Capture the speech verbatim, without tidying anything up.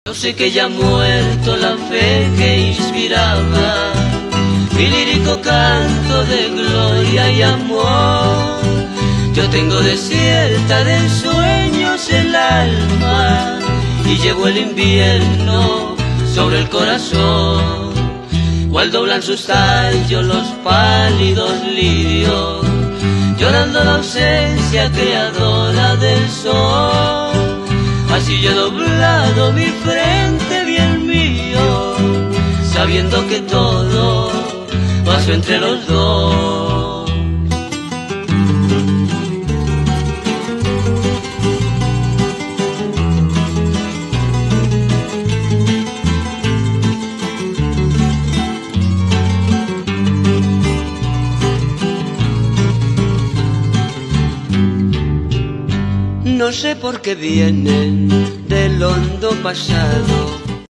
Yo sé que ya ha muerto la fe que inspiraba mi lírico canto de gloria y amor. Yo tengo desierta de sueños el alma y llevo el invierno sobre el corazón. Cual doblan sus tallos los pálidos lirios, llorando la ausencia creadora del sol. Así yo he doblado mi frente, bien mío, sabiendo que todo pasó entre los dos. No sé por qué vienen del hondo pasado